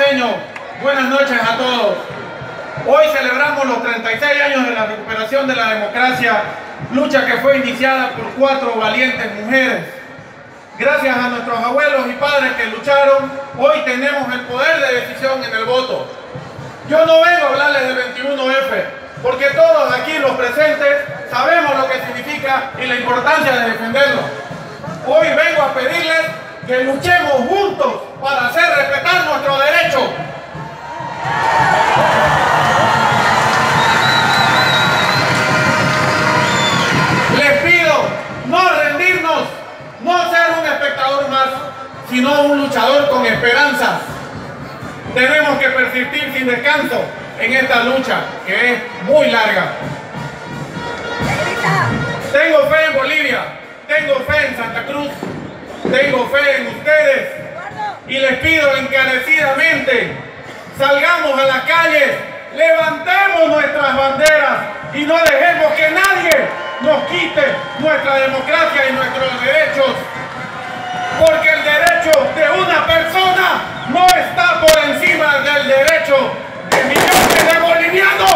paceños, buenas noches a todos. Hoy celebramos los 36 años de la recuperación de la democracia, lucha que fue iniciada por 4 valientes mujeres. Gracias a nuestros abuelos y padres que lucharon, hoy tenemos el poder de decisión en el voto. Yo no vengo a hablarles del 21F, porque todos aquí los presentes sabemos lo que significa y la importancia de defenderlo. Hoy vengo a pedirles que luchemos juntos para hacer respetar nuestro derecho. Les pido no rendirnos, no ser un espectador más, sino un luchador con esperanza. Tenemos que persistir sin descanso en esta lucha, que es muy larga. Tengo fe en Bolivia, tengo fe en Santa Cruz, tengo fe en ustedes y les pido encarecidamente, salgamos a las calles, levantemos nuestras banderas y no dejemos que nadie nos quite nuestra democracia y nuestros derechos, porque el derecho de una persona no está por encima del derecho de millones de bolivianos.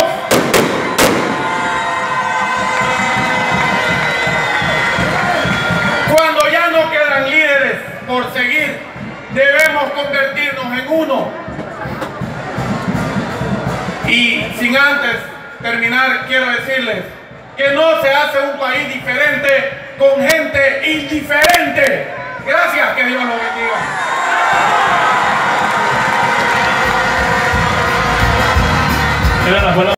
Cuando ya no quedan líderes por seguir, debemos convertirnos en uno. Y sin antes terminar, quiero decirles que no se hace un país diferente con gente indiferente. Gracias, que Dios los bendiga.